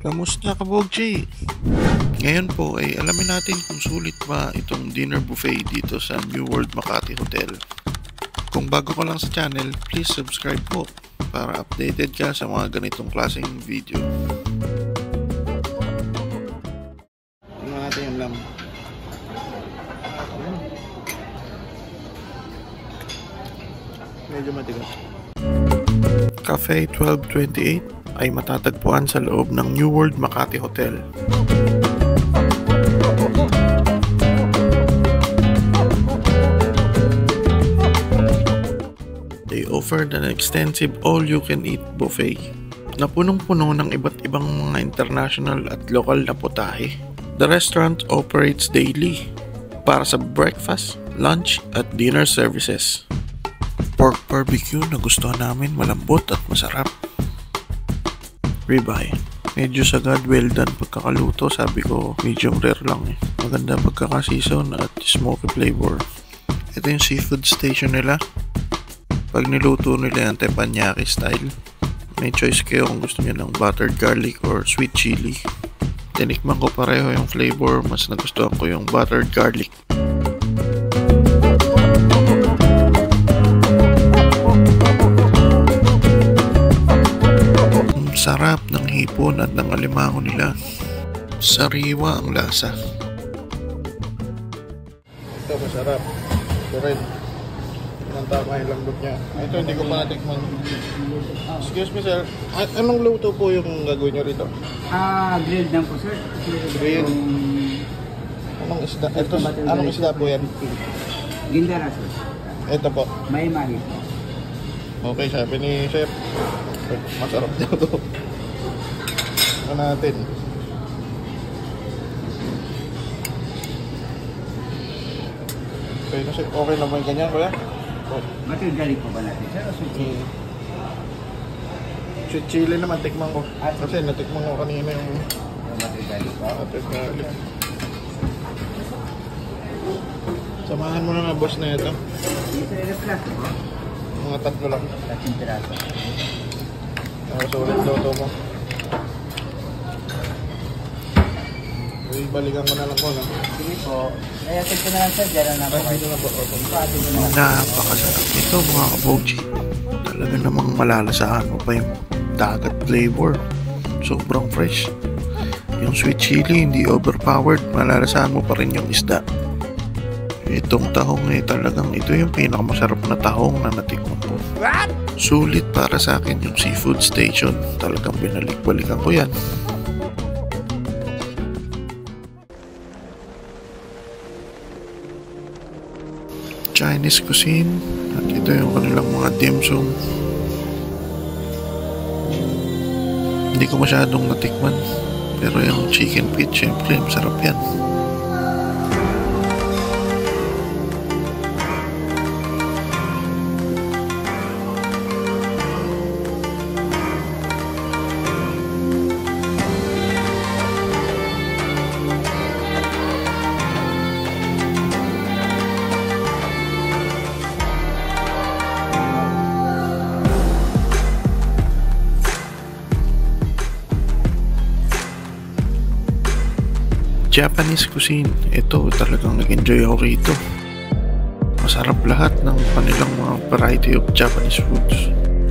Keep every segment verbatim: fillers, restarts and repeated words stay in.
Kamusta ka, Bogji? Ngayon po ay alamin natin kung sulit ba itong dinner buffet dito sa New World Makati Hotel. Kung bago ka lang sa channel, please subscribe po para updated ka sa mga ganitong klaseng video. Tingnan natin yung lam. Medyo matigas. Cafe twelve twenty-eight ay matatagpuan sa loob ng New World Makati Hotel. They offered an extensive all-you-can-eat buffet na punong-puno ng iba't ibang mga international at lokal na putahe. The restaurant operates daily para sa breakfast, lunch at dinner services. Pork barbecue na gusto namin, malambot at masarap. Ribeye. Medyo sagad, well done pagkakaluto. Sabi ko, medium rare lang eh. Maganda pagkakaseason at smoky flavor. Ito yung seafood station nila. Pag niluto nila yung teppanyaki style. May choice kayo kung gusto niyo ng buttered garlic or sweet chili. Tinikman ko pareho yung flavor. Mas nagustuhan ko yung buttered garlic. Sarap ng hipon at ng alimango nila. Sariwa ang lasa. Ito masarap. Ito rin. Ang tama yung lambot niya. Ito hindi ko pa natikman. Excuse me sir. At anong luto po yung gagawin nyo rito? Ah, grilled lang po sir. Grilled. Anong isda? Ito, anong isda po yan? Gindara sir. Ito po. May mahi. Okay, sabi ni chef. Masarap daw to. Ano natin? Okay, kasi okay naman ganyan, kuya? Oh. Buttered garlic po ba natin sir? Sweet chili? Mm. Sweet chili naman, tikman ko. Kasi natikman ko kanina yung Buttered garlic po. buttered garlic. Samahan mo na nga boss na ito. Dito yung plato po. Mga tatlo lang. Tatlong piraso. Ako sa ulit luto mo. Uy, balikan ko na lang ko, no? Sige po. Kaya tig ko na lang sir. Diyan na po. Dito na po. Napakasarap ito mga kabogji. Talaga namang malalasahan mo pa yung dagat flavor. Sobrang fresh. Yung sweet chili hindi overpowered. Malalasahan mo pa rin yung isda. Itong tahong eh talagang ito yung pinakamasarap na tahong na natikman ko. Sulit para sa akin yung seafood station. Talagang binalik-balikan ko yan. Chinese cuisine. At ito yung kanilang mga dim sum. Hindi ko masyadong natikman. Pero yung chicken feet, syempre, masarap yan. Japanese cuisine. Ito talagang nag-enjoy ako rito. Masarap lahat ng kanilang mga variety of Japanese foods.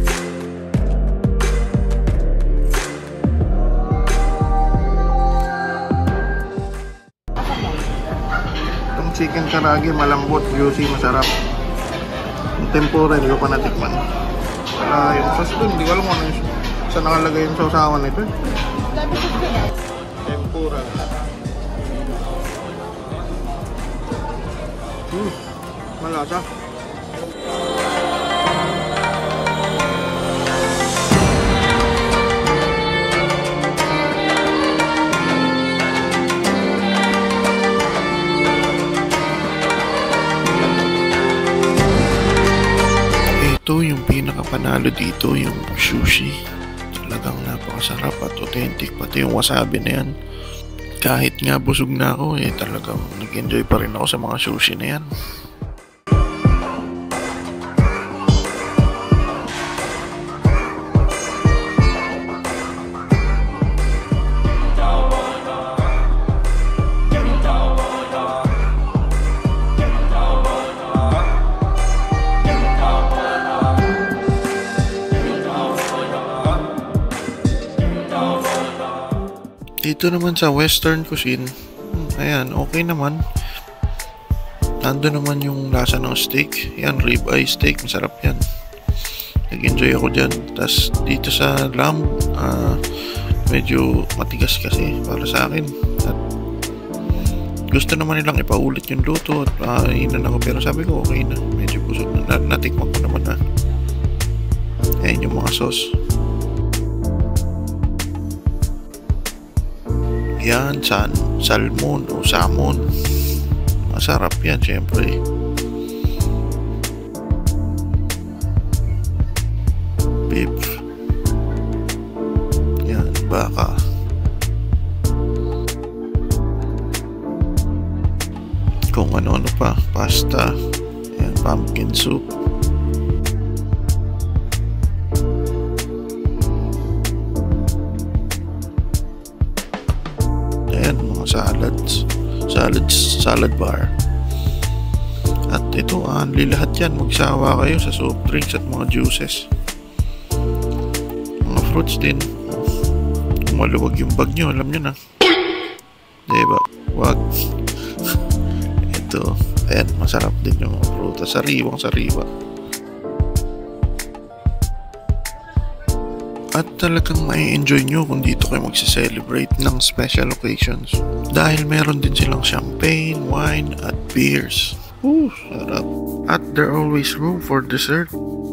Yung chicken karage malambot, juicy, masarap. Yung tempura hindi ko pa natikman. Uh, yung sauce dun, hindi ko alam kung ano yung saan nakalagay yung sausawan nito. Tempura. Hmm, malasa. Ito yung pinakapanalo dito, yung sushi. Talagang napakasarap at authentic. Pati yung wasabi na yan. Kahit nga busog na ako eh talagang nag-enjoy pa rin ako sa mga sushi na yan. Dito naman sa Western cuisine, hmm, ayan, okay naman. Nando naman yung lasa ng steak. Yan, ribeye steak, masarap yan. Nag-enjoy ako dyan. Tapos dito sa lamb, uh, medyo matigas kasi para sa akin. At gusto naman nilang ipaulit yung luto at uh, inan ako, pero sabi ko okay na. Medyo busog na. Natikman ko naman na. Ayan yung mga sauce. Yan, san, salmon o salmon. Masarap yan, syempre. Beef. Yan, baka. Kung ano-ano pa. Pasta. Yan, pumpkin soup. Ayan, mga salads. Salads, salad bar. At ito, anli lahat yan. Magsawa kayo sa soft drinks at mga juices. Mga fruits din. Kung maluwag yung bag nyo, alam nyo na. Diba? Wag. Ito, ayan, masarap din yung mga prutas. Sariwang sariwa. At talagang mai-enjoy nyo kung dito kayo magse-celebrate ng special occasions. Dahil meron din silang champagne, wine, at beers. Ooh, sarap. At there always room for dessert.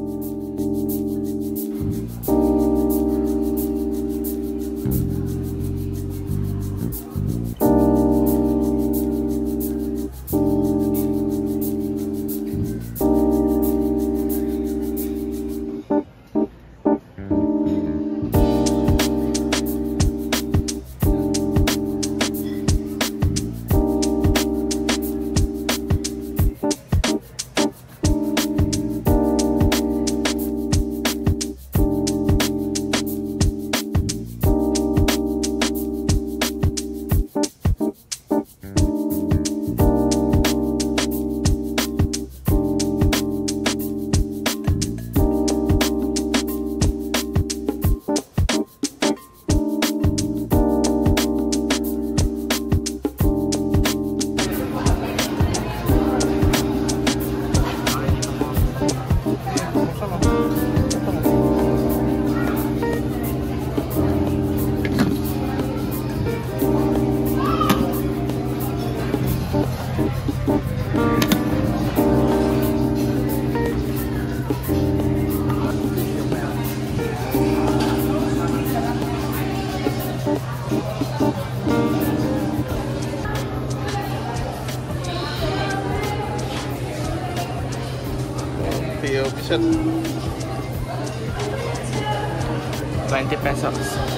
twenty pesos.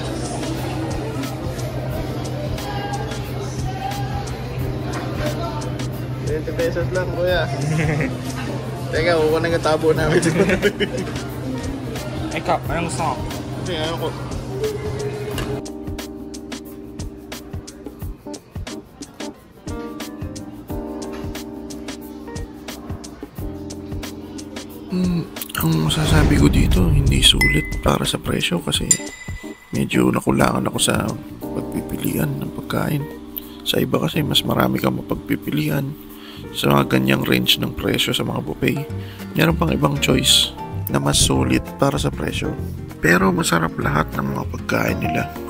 twenty pesos lang, kuya. Teka, kukunin ang tabo namin. Ikaw, anong gusto mo? Hindi, ayaw ko. Hmm, ang masasabi ko dito, hindi sulit para sa presyo kasi medyo nakulangan ako sa pagpipilian ng pagkain. Sa iba kasi mas marami kang mapagpipilian sa mga ganyang range ng presyo sa mga buffet. Meron pang ibang choice na mas sulit para sa presyo. Pero masarap lahat ng mga pagkain nila.